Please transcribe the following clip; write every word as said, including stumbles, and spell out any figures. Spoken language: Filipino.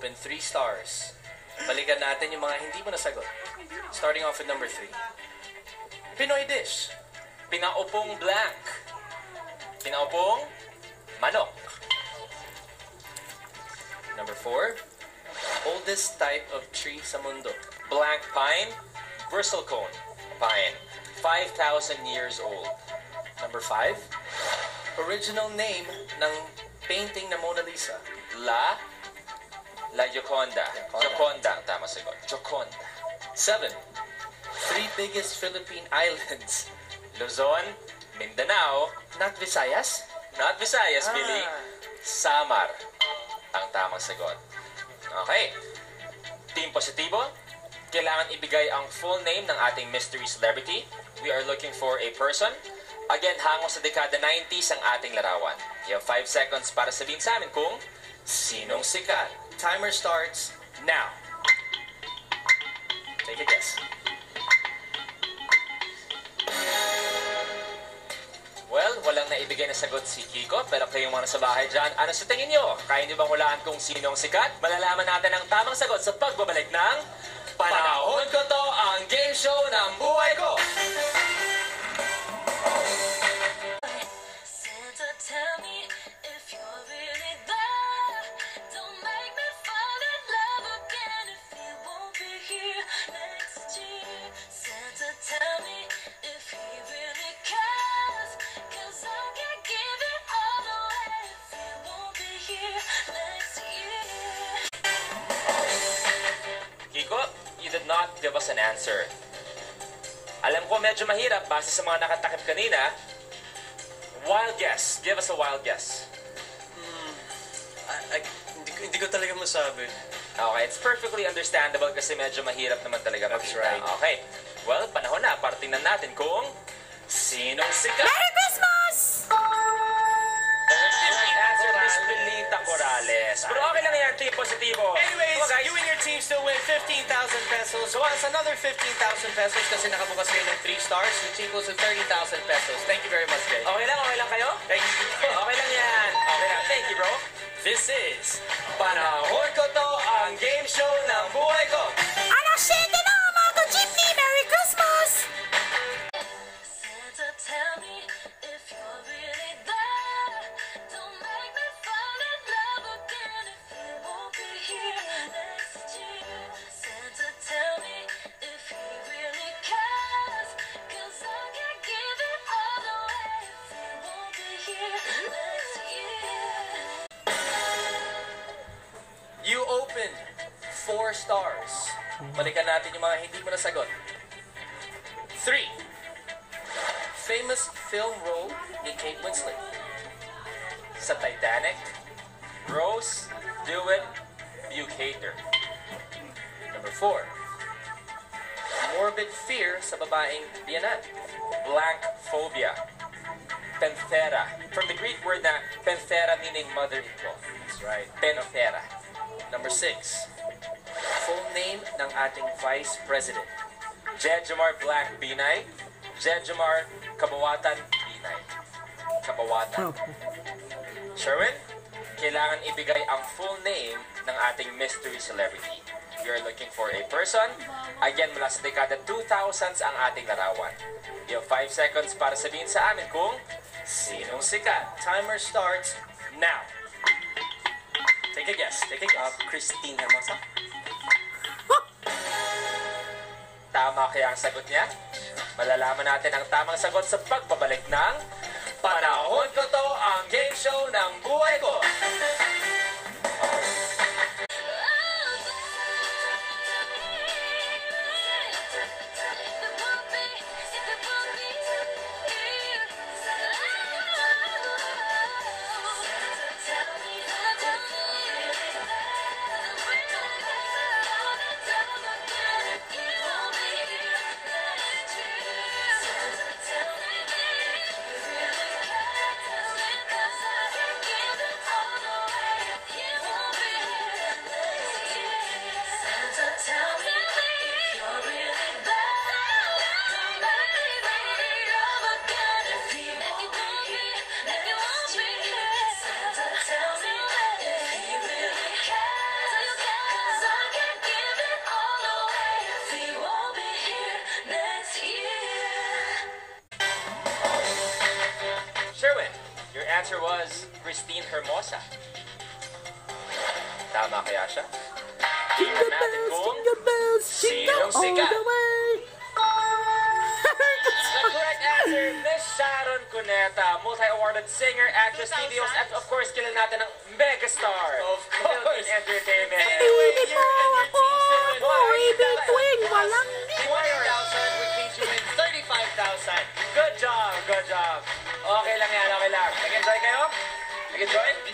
open three stars. Balikan natin yung mga hindi mo nasagot. Starting off with number three. Pinoy dish. Pinaupong blank. Pinaupong manok. Number four. Oldest type of tree sa mundo. Blank pine. Bristlecone pine. five thousand years old. Number five. Original name ng painting na Mona Lisa. La La Gioconda. Gioconda ang tama sagot. Gioconda. Seven. Three biggest Philippine islands. Luzon, Mindanao, not Visayas? Not Visayas, ah. Billy. Samar ang tamang sagot. Okay. Team Positibo, kailangan ibigay ang full name ng ating mystery celebrity. We are looking for a person. Again, hango sa dekada nineties ang ating larawan. You have five seconds para sabihin sa amin kung sinong sikat. Timer starts now. Take a guess. Well, walang naibigay na sagot si Kiko, pero kayong mga nasa bahay dyan, ano sa tingin nyo? Kaya nyo bang hulaan kung sinong sikat? Malalaman natin ang tamang sagot sa pagbabalik ng Panahon Ko To, ang game show ng buhay ko! Not give us an answer. Alam ko medyo mahirap base sa mga nakatakip kanina. Wild guess. Give us a wild guess. Hmm, I, I, hindi, ko, hindi ko talaga masabi. Okay, it's perfectly understandable kasi medyo mahirap naman talaga. That's right. Okay. Well, panahon na para tingnan natin kung sinong sikat. Merry Christmas! Pero okay lang yan, Team Positibo. Anyways, oh, you and your team still win fifteen thousand pesos. So that's another fifteen thousand pesos kasi nakabukas kayo ng three stars, which equals to thirty thousand pesos. Thank you very much, Jay. Okay lang, okay lang kayo? Thank you. Okay lang yan. Okay lang. Thank you, bro. This is Panahon Ko To, ang game show ng buhay ko. Alas siyete na, mga ka-Jeepney! Merry Christmas! Santa, tell me if you're really there. Don't make me fall in love again if you won't be here next year. Santa, tell me if he really cares, 'cause I can't give it all away if you won't be here next year. You opened four stars. Balikan natin yung mga hindi mo nasagot. Three. Famous film role ni Kate Winslet. Sa Titanic, Rose, Dewitt, Bukater. Number four. Morbid fear sa babaeng biyanan. Blank phobia. Penthera. From the Greek word na penthera meaning mother-in-law. That's right. Penthera. Number six. Full name ng ating Vice President. Jejomar Black Binay. Jejomar Kabawatan Binay. Kabawatan. Sherwin, kailangan ibigay ang full name ng ating mystery celebrity. You're looking for a person. Again, mula sa dekada two thousands ang ating larawan. You have five seconds para sabihin sa amin kung sinong sikat. Timer starts now. Take a guess. Take a guess. Uh, Christine Hermosa. Tama kaya ang sagot niya? Malalaman natin ang tamang sagot sa pagbabalik ng Panahon Ko To, ang game show ng buhay ko. answer was Christine Hermosa. Tama kaya siya? Tingnan natin kung sinong sikat. The correct answer, Miss Sharon Cuneta, multi-awarded singer, actress, T V host, at of course, kilala natin ang megastar of Philippine entertainment. Hindi po ako. Ako ibig kwing walang twenty thousand, which means you win thirty-five thousand. Good job, good job. Okay lang yan, okay lang. Nag-enjoy kayo? Nag-enjoy?